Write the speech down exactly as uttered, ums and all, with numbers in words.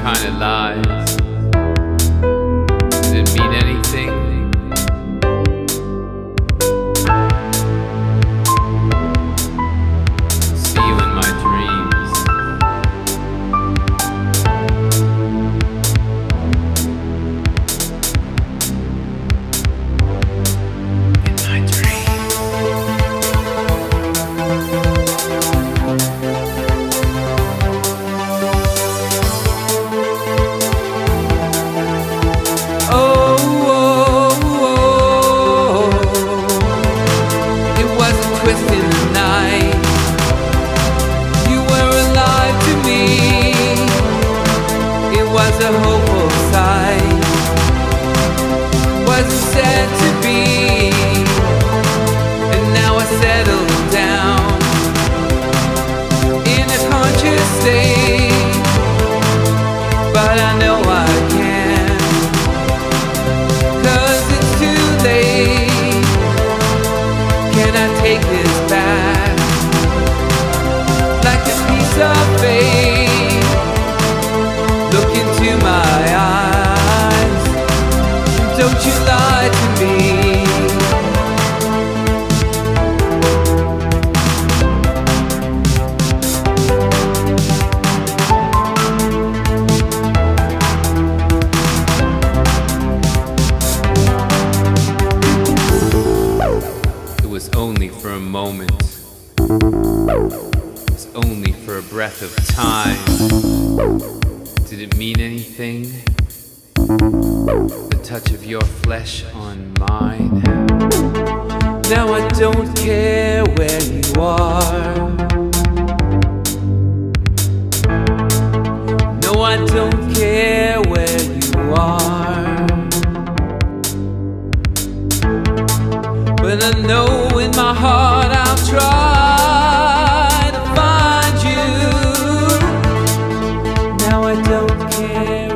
kind of lies. Did it mean anything? See you in my dreams. In my dreams. Oh, oh, oh, it wasn't twisting the night. You were alive to me. It was a hopeful sight. Wasn't said to be. And now I settle down in a conscious state. But I know I can't, 'cause it's too late. Can I take this back? Like a piece of fate. Look into my eyes. Don't you lie to me. It was only for a moment. It was only for a breath of time. Did it mean anything? The touch of your flesh on mine. Now I don't care where you are. No, I don't care where you are. But I know in my heart I'll try to find you. Now I don't care